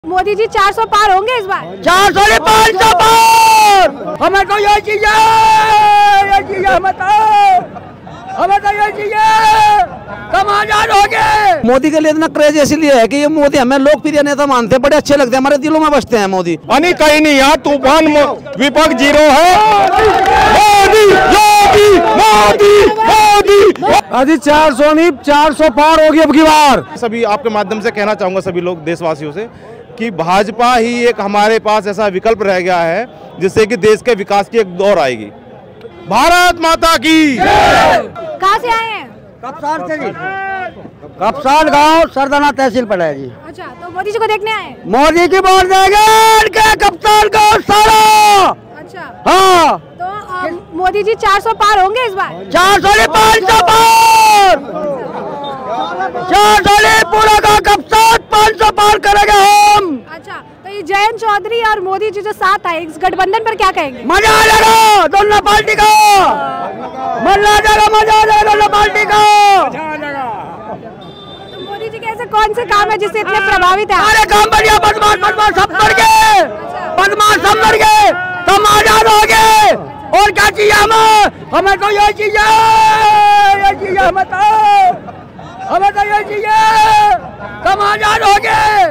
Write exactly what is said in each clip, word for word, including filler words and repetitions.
मोदी जी चार सौ पार होंगे इस बार? चार सौ पाँच सौ पार। हमें तो ये चाहिए, ये चाहिए हमें तो, हमें तो ये चाहिए, कम आजाद हो गए। मोदी के लिए इतना क्रेज इसलिए है कि ये मोदी हमें लोकप्रिय नेता मानते हैं, बड़े अच्छे लगते हैं, हमारे दिलों में बसते हैं मोदी। यानी कहीं नहीं, यहाँ तूफान विपक्ष जीरो है। मोदी मोदी मोदी मोदी। अभी चार सौ नहीं चार सौ पार होगी अब की बार। सभी आपके माध्यम से कहना चाहूंगा सभी लोग देशवासियों से कि भाजपा ही एक हमारे पास ऐसा विकल्प रह गया है जिससे कि देश के विकास की एक दौर आएगी। भारत माता की। कहाँ से आए हैं? कप्तान से जी, कप्तान गांव सरदाना तहसील पड़ा है जी। अच्छा, तो मोदी जी को देखने आए? मोदी की वोट देंगे के कप्तान गांव सारा। अच्छा हाँ, तो आ, मोदी जी चार सौ पार होंगे इस बार? चार सौ पाँच सौ पार, चार सौ पूरा का कप्तान पाँच सौ पार करेंगे हम। अच्छा, तो ये जयंत चौधरी और मोदी जी जो साथ आए इस गठबंधन पर क्या कहेंगे? मजा आ जाएगा दोनों पार्टी का, मजा आ जाएगा, मजा आ जाएगा दोनों पार्टी का। तो मोदी जी के ऐसे कौन से काम है जिससे इतने प्रभावित है? अरे काम बढ़िया, बदमाश बदमाश सब मर गए, बदमाश सब मर गए, सब आजाद हो गए। और क्या चाहिए हमें? हमें तो ये चाहिए, ये चाहिए हमें तो, हमें तो ये चाहिए, सब आजाद हो गए।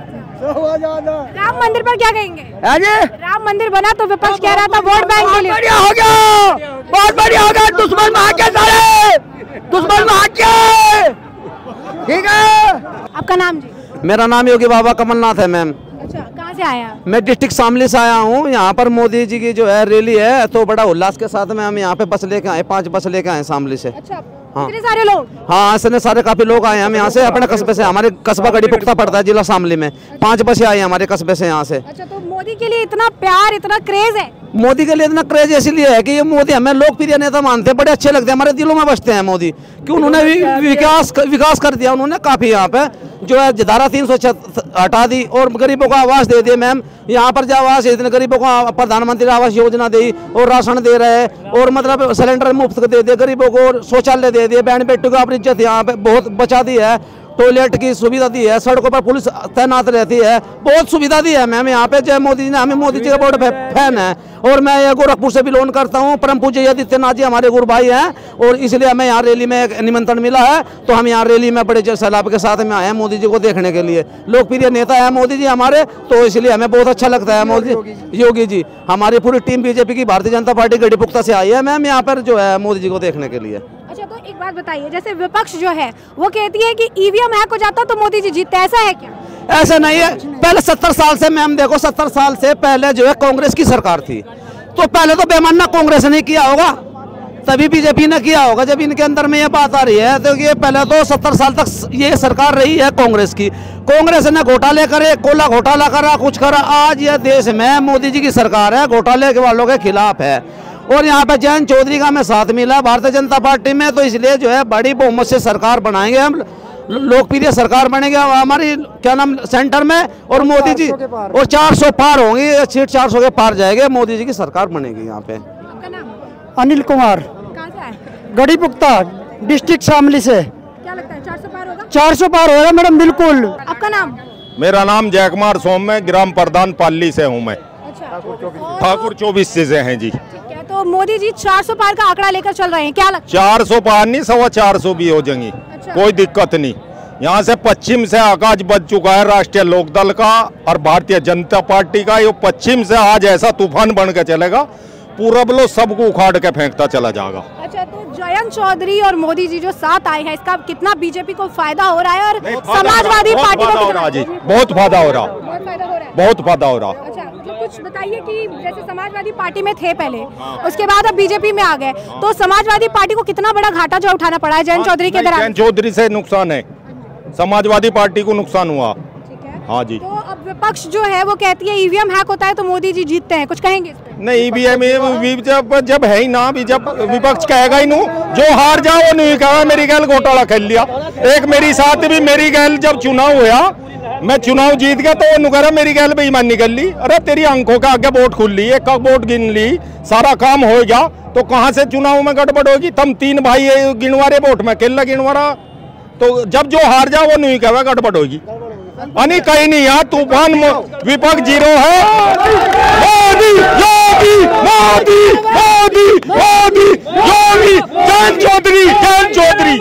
राम मंदिर पर क्या कहेंगे? है जी, राम मंदिर बना तो विपक्ष कह रहा था वोट बैंक के लिए। बढ़िया हो गया, बहुत बढ़िया हो गया। दुश्मन भाग के सारे, दुश्मन भाग के। ठीक है, आपका नाम जी? मेरा नाम योगी बाबा कमलनाथ है मैम। अच्छा, कहाँ से आए आप? मैं डिस्ट्रिक्ट शामली से आया हूँ। यहाँ पर मोदी जी की जो है रैली है तो बड़ा उल्लास के साथ में हम यहाँ पे बस लेके आए, पांच बस लेके आए शामली से। अच्छा, हाँ। इतने सारे लोग? हाँ, ऐसे सारे काफी लोग आए हैं। हम यहाँ से अपने कस्बे से, हमारे कस्बा गढ़ी पुख्ता पड़ता है जिला शामली में, पांच बसें आई हमारे कस्बे से यहाँ से। अच्छा, तो मोदी के लिए इतना प्यार, इतना क्रेज है? मोदी के लिए इतना क्रेज इसलिए है कि ये मोदी हमें लोकप्रिय नेता मानते हैं, बड़े अच्छे लगते हैं, हमारे दिलों में बसते हैं मोदी। कि उन्होंने विकास विकास कर दिया उन्होंने काफी। यहाँ पे जो है धारा तीन सौ हटा दी और गरीबों को आवास दे दिए मैम। यहाँ पर जो आवास इतने गरीबों को प्रधानमंत्री आवास योजना दी और राशन दे रहे हैं और मतलब सिलेंडर मुफ्त दे दिए गरीबों को, और शौचालय दे दिए, बहन बेटियों को अपनी इज्जत यहाँ पे बहुत बचा दी है, टॉयलेट की सुविधा दी है, सड़कों पर पुलिस तैनात रहती है, बहुत सुविधा दी है मैम यहाँ पे। जय मोदी जी ने, हमें मोदी जी का बहुत फैन है। और मैं ये गोरखपुर से बिलोंग करता हूँ, परम पूज्य आदित्यनाथ जी हमारे गुरु भाई हैं और इसलिए हमें यहाँ रैली में एक निमंत्रण मिला है तो हम यहाँ रैली में बड़े सैलाब के साथ में आए हैं मोदी जी को देखने के लिए। लोकप्रिय नेता है मोदी जी हमारे, तो इसलिए हमें बहुत अच्छा लगता है मोदी योगी जी। हमारी पूरी टीम बीजेपी की भारतीय जनता पार्टी गढ़ी पुख्ता से आई है मैम यहाँ पर जो है मोदी जी को देखने के लिए। अच्छा, तो एक बात बताइए, जैसे विपक्ष जो है वो कहती है कि ईवीएम हैक हो जाता तो मोदी जी जीतते, ऐसा है क्या? ऐसा नहीं है। पहले सत्तर साल से मैम देखो, सत्तर साल से पहले जो है कांग्रेस की सरकार थी तो पहले तो बेमाना कांग्रेस ने किया होगा, तभी बीजेपी ने किया होगा। जब इनके अंदर में ये बात आ रही है तो ये पहले तो सत्तर साल तक ये सरकार रही है कांग्रेस की। कांग्रेस ने घोटाले करे, कोला घोटाला करा, कुछ करा। आज ये देश में मोदी जी की सरकार है, घोटाले के वालों के खिलाफ है। और यहाँ पे जयंत चौधरी का हमें साथ मिला भारतीय जनता पार्टी में, तो इसलिए जो है बड़ी बहुमत से सरकार बनाएंगे हम, लोकप्रिय सरकार बनेगी हमारी क्या नाम सेंटर में। और मोदी जी और चार सौ पार होंगी, सीट चार सौ के पार जाएंगे, मोदी जी की सरकार बनेगी यहाँ पे। आपका नाम? अनिल कुमार, कहाँ से आए? गढ़ी पुख्ता डिस्ट्रिक्ट शामली से। क्या लगता है चार सौ पार होगा? चार सौ पार होगा मैडम, बिल्कुल। आपका नाम? मेरा नाम जय कुमार सोम है, ग्राम प्रधान पाली से हूँ मैं। अच्छा, ठाकुर चौबीस से हैं जी। ठीक है, तो मोदी जी चार सौ पार का आंकड़ा लेकर चल रहे हैं, क्या लगता है? चार सौ पार नहीं, सवा चार सौ भी हो जाएंगी। अच्छा। कोई दिक्कत नहीं। यहाँ से पश्चिम से आकाश बच चुका है राष्ट्रीय लोकदल का और भारतीय जनता पार्टी का। ये पश्चिम से आज ऐसा तूफान बन के चलेगा, पूरब लो सबको उखाड़ के फेंकता चला जाएगा। अच्छा, तो जयंत चौधरी और मोदी जी जो साथ आए हैं इसका कितना बीजेपी को फायदा हो रहा है और समाजवादी पार्टी को हो रहा जी? बहुत फायदा हो रहा, बहुत फायदा हो रहा है, बहुत फायदा हो रहा। अच्छा, तो कुछ बताइए कि जैसे समाजवादी पार्टी में थे पहले, उसके बाद अब बीजेपी में आ गए, तो समाजवादी पार्टी को कितना बड़ा घाटा जो उठाना पड़ा है जयंत चौधरी के दौरान? जयंत चौधरी से नुकसान है, समाजवादी पार्टी को नुकसान हुआ। हाँ जी। तो अब विपक्ष जो है वो कहती है ईवीएम हैक होता है तो मोदी जी जीतते हैं, कुछ कहेंगे इस पे? नहीं, ईवीएम जब जब है ही ना, भी जब विपक्ष कहेगा ही नहीं, जो हार जाओ वो नहीं कहेगा मेरी गैल घोटाला खेल लिया। एक मेरी साथ भी मेरी गैल जब चुनाव हुआ, मैं चुनाव जीत गया तो वो कह मेरी गैल बेईमानी कर ली। अरे तेरी आंखों के आगे वोट खुल ली, एक वोट गिन ली, सारा काम हो गया तो कहाँ से चुनाव में गड़बड़ होगी? तुम तीन भाई गिनवारे वोट में, केला गिनवारा, तो जब जो हार जाओ वो नहीं कहेगा गड़बड़ होगी। अनि कहीं नहीं, यहाँ तूफान विपक्ष जीरो है। मोदी योगी मोदी मोदी मोदी योगी जयंत चौधरी जयंत चौधरी।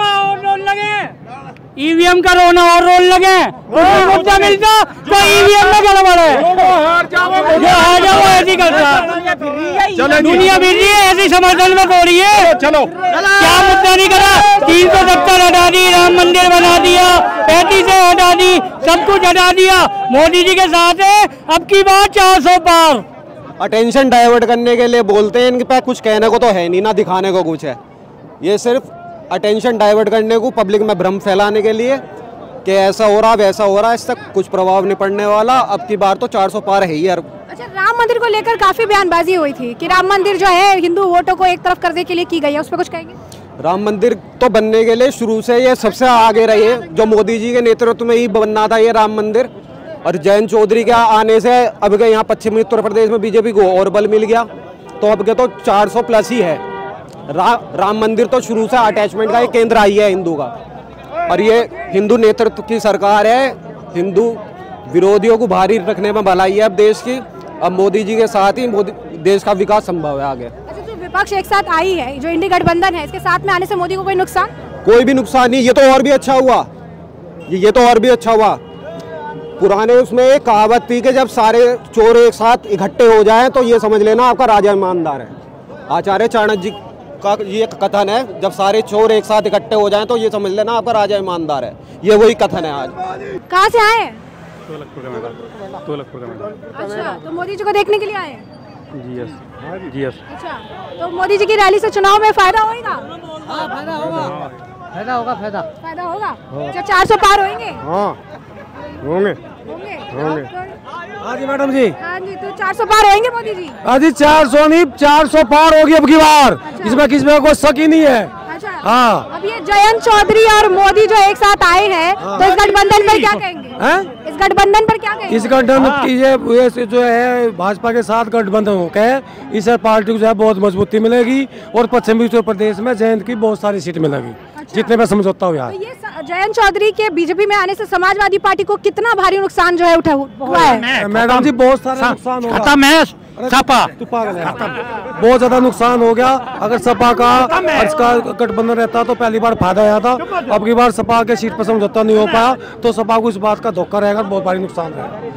ईवीएम का रोना और रोल लगे, मुद्दा मिलता तो ईवीएम में गड़बड़ है, हार जाओ ऐसी करता दुनिया फिर रही है, ऐसी समर्थन में बोल रही है। चलो क्या मुद्दा नहीं करा, तीन सौ सत्तर हटा दी, राम मंदिर बना दिया, पैंतीस से हटा दी, सब कुछ हटा दिया, मोदी जी के साथ है। अब की बात चार सौ पार। अटेंशन डाइवर्ट करने के लिए बोलते हैं, इनके पास कुछ कहने को तो है नहीं, ना दिखाने को कुछ है। ये सिर्फ अटेंशन डाइवर्ट करने को, पब्लिक में भ्रम फैलाने के लिए कि ऐसा हो रहा वैसा हो रहा, इससे कुछ प्रभाव नहीं पड़ने वाला। अब की बार तो चार सौ पार है ही यार। अच्छा, राम मंदिर को लेकर काफी बयानबाजी हुई थी कि राम मंदिर जो है हिंदू वोटों को एक तरफ करने के लिए की गई है, उस पर कुछ कहेंगे? राम मंदिर तो बनने के लिए शुरू से ये सबसे आगे रही है, जो मोदी जी के नेतृत्व में ही बनना था ये राम मंदिर। और जयंत चौधरी के आने से अब के यहाँ पश्चिमी उत्तर प्रदेश में बीजेपी को और बल मिल गया, तो अब के तो चार सौ प्लस ही है। रा, राम मंदिर तो शुरू से अटैचमेंट का एक केंद्र आई है हिंदू का, और ये हिंदू नेतृत्व की सरकार है। हिंदू विरोधियों को भारी रखने में भलाई है अब देश की। अब मोदी जी के साथ ही मोदी देश का विकास संभव है आगे। अच्छा, जो विपक्ष एक साथ आई है, जो इंडी गठबंधन है, इसके साथ में आने से मोदी को कोई नुकसान? कोई भी नुकसान नहीं, ये तो और भी अच्छा हुआ, ये, ये तो और भी अच्छा हुआ। पुराने उसमें एक कहावत थी कि जब सारे चोर एक साथ इकट्ठे हो जाएं तो ये समझ लेना आपका राजा ईमानदार है। आचार्य चाणक्य जी का ये कथन है, जब सारे चोर एक साथ इकट्ठे हो जाएं तो ये समझ लेना आपका राजा ईमानदार है। ये वही कथन है आज। कहाँ से आए? दौलतपुर का मैदान। दौलतपुर का मैदान। अच्छा, तो मोदी जी को देखने के लिए आए? जी यस जी यस। अच्छा, तो मोदी जी की रैली से चुनाव में फायदा होगा? फायदा होगा, फायदा होगा, फायदा फायदा होगा। अच्छा, चार सौ पार होंगे? हाँ होंगे होंगे होंगे। हाँ जी मैडम जी। हाँ जी, तो चार सौ पार होंगे मोदी जी? हाँ जी, चार सौ नहीं चार सौ पार होगी अब की बार। अच्छा। इसमें किसी में कोई शक ही नहीं है। अच्छा, हाँ। अब ये जयंत चौधरी और मोदी जो एक साथ आए हैं, हाँ। तो इस गठबंधन पर क्या कहेंगे? हैं? इस गठबंधन पर क्या कहेंगे? इस गठबंधन की ये ये जो है भाजपा के साथ गठबंधन हो के इससे पार्टी को जो है बहुत मजबूती मिलेगी, और पश्चिमी उत्तर प्रदेश में जयंत की बहुत सारी सीट मिलेगी। अच्छा। जितने में समझौता हुआ तो ये जयंत चौधरी के बीजेपी में आने से समाजवादी पार्टी को कितना भारी नुकसान जो है उठा हुआ है? मैडम जी बहुत सारा नुकसान होगा। खत्म है सपा, तू पागल है। बहुत ज्यादा नुकसान हो गया। अगर सपा का इसका गठबंधन रहता तो पहली बार फायदा आया था। अब की बार सपा के सीट पर समझौता नहीं हो पाया तो सपा को इस बात का धोखा रहेगा, बहुत भारी नुकसान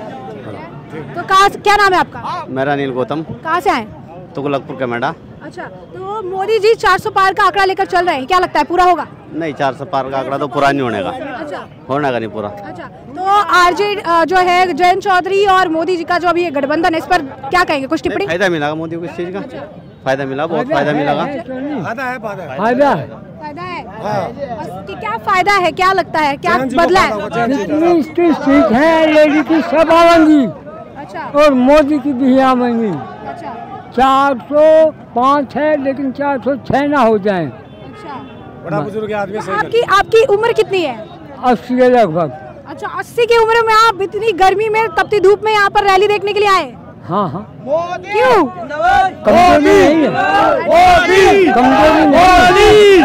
रहेगा। तो कहाँ, क्या नाम है आपका? मेरा अनिल गौतम। कहाँ से आए? तुगलकपुर का मैडा। अच्छा, तो मोदी जी चार सौ पार का आंकड़ा लेकर चल रहे हैं, क्या लगता है पूरा होगा? नहीं, चार सौ पार का आंकड़ा तो पूरा नहीं होने का। अच्छा, होने का नहीं पूरा। अच्छा, तो आरजे जो है जयंत चौधरी और मोदी जी का जो अभी गठबंधन है, इस पर क्या कहेंगे, कुछ टिप्पणी? फायदा मिलेगा मोदी को इस चीज का। फायदा मिला, बहुत फायदा मिलेगा। फायदा है, फायदा फायदा है। और क्या फायदा है, क्या लगता है, क्या बदला है? इसकी सीट है लेडी की सब आएंगी। अच्छा, और मोदी की भी आएंगी। अच्छा, चार सौ पाँच है लेकिन चार सौ छह ना हो जाए। अच्छा, बड़ा बुजुर्ग आदमी सही आपकी आपकी उम्र कितनी है? अस्सी के लगभग। अच्छा, अस्सी की उम्र में आप इतनी गर्मी में तपती धूप में यहाँ पर रैली देखने के लिए आए? हाँ हाँ। क्यों? कमजोरी नहीं है, कमजोरी नहीं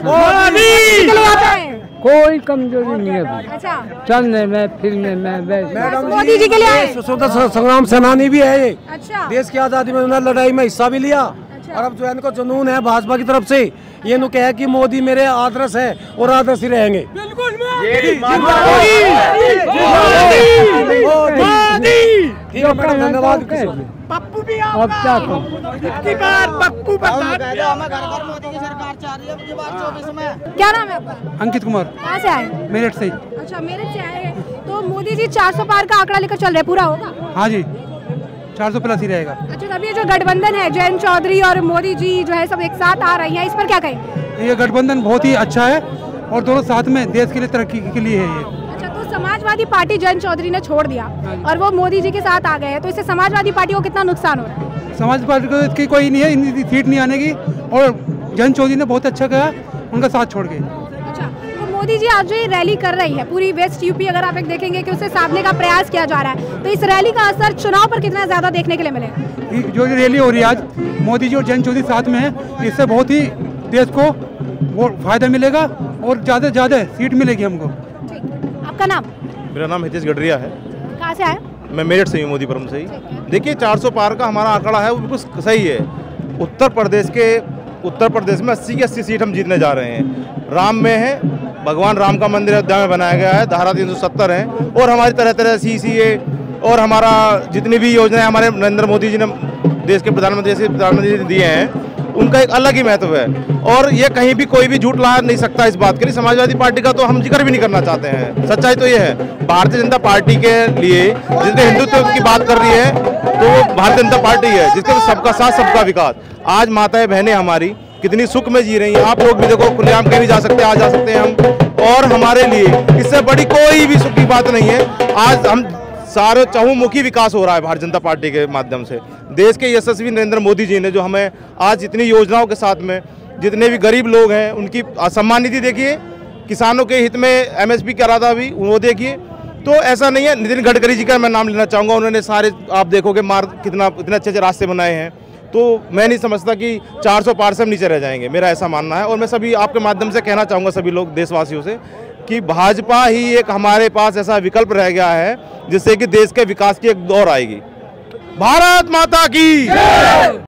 है, कोई कमजोरी नहीं है। अच्छा, चलने में फिरने में वैसे। मोदी जी के लिए आए? स्वतंत्रता संग्राम सेनानी भी है ये। अच्छा, देश की आजादी में उन्होंने लड़ाई में हिस्सा भी लिया। और अब जो है इनको जुनून है भाजपा की तरफ से, ये नु कहे कि मोदी मेरे आदर्श है और आदर्श ही रहेंगे। धन्यवाद। पप्पू भी अब क्या कहूं? क्या नाम है आपका? अंकित कुमार, कहाँ से आए? मेरठ से। अच्छा, मेरठ से आए हैं। तो मोदी जी चार सौ पार का आंकड़ा लेकर चल रहे, पूरा होगा? हाँ जी, चार सौ प्लस ही रहेगा। अच्छा, तब ये जो गठबंधन है जयंत चौधरी और मोदी जी जो है सब एक साथ आ रही हैं, इस पर क्या कहेंगे? ये गठबंधन बहुत ही अच्छा है और दोनों साथ में देश के लिए तरक्की के लिए है ये। अच्छा, तो समाजवादी पार्टी जयंत चौधरी ने छोड़ दिया और वो मोदी जी के साथ आ गए हैं, तो इससे समाजवादी पार्टी को कितना नुकसान हो रहा है? समाजवादी पार्टी को इसकी कोई नहीं है, इनकी सीट नहीं आने की, और जयंत चौधरी ने बहुत अच्छा किया उनका साथ छोड़ के। अच्छा, तो मोदी जी आज जो ये रैली कर रही है पूरी वेस्ट यूपी, अगर आप एक देखेंगे कि उसे साधने का प्रयास किया जा रहा है, तो इस रैली का असर चुनाव पर कितना ज्यादा देखने के लिए मिलेगा? जो रैली हो रही है आज, मोदी जी और जयंत चौधरी साथ में है, इससे बहुत ही देश को वो फायदा मिलेगा और ज़्यादा से ज़्यादा सीट मिलेगी हमको। ठीक, आपका नाम? मेरा नाम हितेश गडरिया है। कहाँ से आए? मैं मेरठ से हूँ, मोदीपुरम से ही। देखिए चार सौ पार का हमारा आंकड़ा है वो बिल्कुल सही है। उत्तर प्रदेश के उत्तर प्रदेश में अस्सी की अस्सी सीट हम जीतने जा रहे हैं। राम में है, भगवान राम का मंदिर अयोध्या में बनाया गया है, धारा तीन सौ सत्तर है, और हमारी तरह तरह सी सी ए और हमारा जितनी भी योजनाएं हमारे नरेंद्र मोदी जी ने देश के प्रधानमंत्री से प्रधानमंत्री ने दिए हैं, उनका एक अलग ही महत्व है। और ये कहीं भी कोई भी झूठ ला नहीं सकता इस बात के लिए। समाजवादी पार्टी का तो हम जिक्र भी नहीं करना चाहते हैं। सच्चाई तो ये है, भारतीय जनता पार्टी के लिए जितने हिंदुत्व की बात कर रही है तो वो भारतीय जनता पार्टी है, जिसके सबका साथ सबका विकास। आज माताएं बहनें हमारी कितनी सुख में जी रही हैं। आप लोग भी देखो, खुलेआम कहीं भी जा सकते हैं, आ जा सकते हैं हम, और हमारे लिए इससे बड़ी कोई भी सुख की बात नहीं है। आज हम सारे चहुमुखी विकास हो रहा है भारतीय जनता पार्टी के माध्यम से। देश के यशस्वी नरेंद्र मोदी जी ने जो हमें आज इतनी योजनाओं के साथ में, जितने भी गरीब लोग हैं उनकी सम्मान निधि देखिए, किसानों के हित में एम एस पी का इरादा भी वो देखिए। तो ऐसा नहीं है, नितिन गडकरी जी का मैं नाम लेना चाहूँगा। उन्होंने सारे आप देखोगे मार्ग कितना इतने अच्छे अच्छे रास्ते बनाए हैं। तो मैं नहीं समझता कि चार सौ पार से हम नीचे रह जाएंगे, मेरा ऐसा मानना है। और मैं सभी आपके माध्यम से कहना चाहूँगा सभी लोग देशवासियों से कि भाजपा ही एक हमारे पास ऐसा विकल्प रह गया है जिससे कि देश के विकास की एक दौर आएगी। भारत माता की